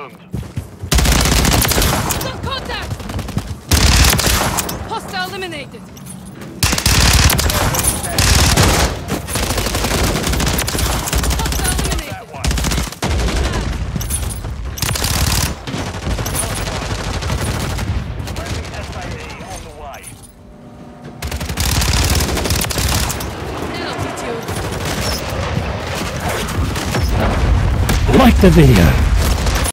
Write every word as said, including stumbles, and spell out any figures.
confirmed. Got contact! Hostile eliminated! Hostile eliminated! That one. Friendly S A E on the way. Now, Like the video.